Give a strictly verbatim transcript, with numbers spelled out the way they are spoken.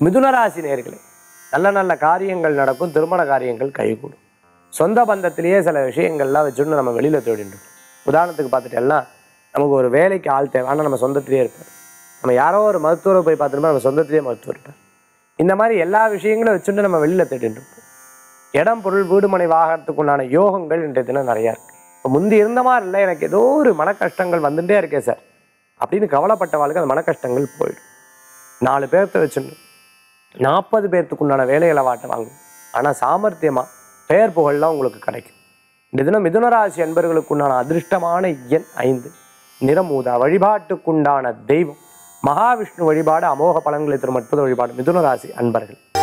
மிதுன ராசி நேயர்களே, நல்ல நல்ல காரியங்கள் நடக்கும், திருமண காரியங்கள் கைகூடும். சொந்த பந்தத்திலேயே சில விஷயங்கள்லாம் வச்சுட்டு நம்ம வெளியில் தேடிட்டு இருக்கோம். உதாரணத்துக்கு பார்த்துட்டு எல்லாம் நமக்கு ஒரு வேலைக்கு ஆள் தேவை, ஆனால் நம்ம சொந்தத்திலே இருப்பார். நம்ம யாரோ ஒரு மருத்துவரை போய் பார்த்துட்டோம்னா நம்ம சொந்தத்திலே மருத்துவர் இருப்பார். இந்த மாதிரி எல்லா விஷயங்களும் வச்சுட்டு நம்ம வெளியில் தேடிட்டு இருக்கோம். இடம் பொருள் வீடு மனை வாகனத்துக்கு உண்டான யோகங்கள் இன்றைய தினம் நிறையா இருக்குது. இப்போ முந்தி இருந்த மாதிரி இல்லை, எனக்கு ஏதோ ஒரு மன கஷ்டங்கள் வந்துட்டே இருக்கே சார் அப்படின்னு கவலைப்பட்டவாளுக்கு அந்த மன கஷ்டங்கள் போயிடும். நாலு பேர்த்த வச்சுட்டு நாற்பது பேர்த்துக்கு உண்டான வேலைகளை வாட்ட வாங்கும். ஆனால் சாமர்த்தியமாக பெயர் புகழ்லாம் உங்களுக்கு கிடைக்கும். இந்த தினம் மிதுனராசி அன்பர்களுக்கு உண்டான அதிர்ஷ்டமான எண் ஐந்து, நிறமூதா. வழிபாட்டுக்குண்டான தெய்வம் மகாவிஷ்ணு வழிபாடு அமோக பலன்களை தரும் அற்புத வழிபாடு மிதுனராசி அன்பர்கள்.